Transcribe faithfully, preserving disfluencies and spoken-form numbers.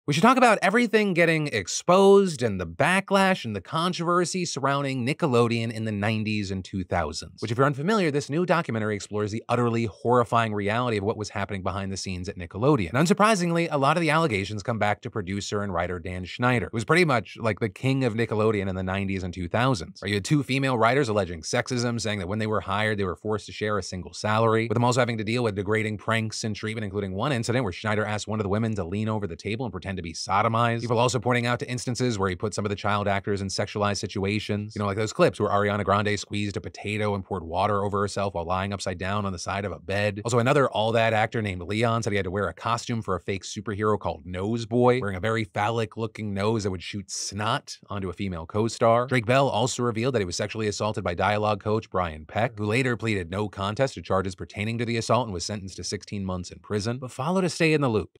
We should talk about everything getting exposed and the backlash and the controversy surrounding Nickelodeon in the nineties and two thousands. Which, if you're unfamiliar, this new documentary explores the utterly horrifying reality of what was happening behind the scenes at Nickelodeon. And unsurprisingly, a lot of the allegations come back to producer and writer Dan Schneider, who was pretty much like the king of Nickelodeon in the nineties and two thousands. You had two female writers alleging sexism, saying that when they were hired, they were forced to share a single salary, with them also having to deal with degrading pranks and treatment, including one incident where Schneider asked one of the women to lean over the table and pretend to be sodomized. People also pointing out to instances where he put some of the child actors in sexualized situations. You know, like those clips where Ariana Grande squeezed a potato and poured water over herself while lying upside down on the side of a bed. Also, another All That actor named Leon said he had to wear a costume for a fake superhero called Nose Boy, wearing a very phallic-looking nose that would shoot snot onto a female co-star. Drake Bell also revealed that he was sexually assaulted by dialogue coach Brian Peck, who later pleaded no contest to charges pertaining to the assault and was sentenced to sixteen months in prison, but follow to stay in the loop.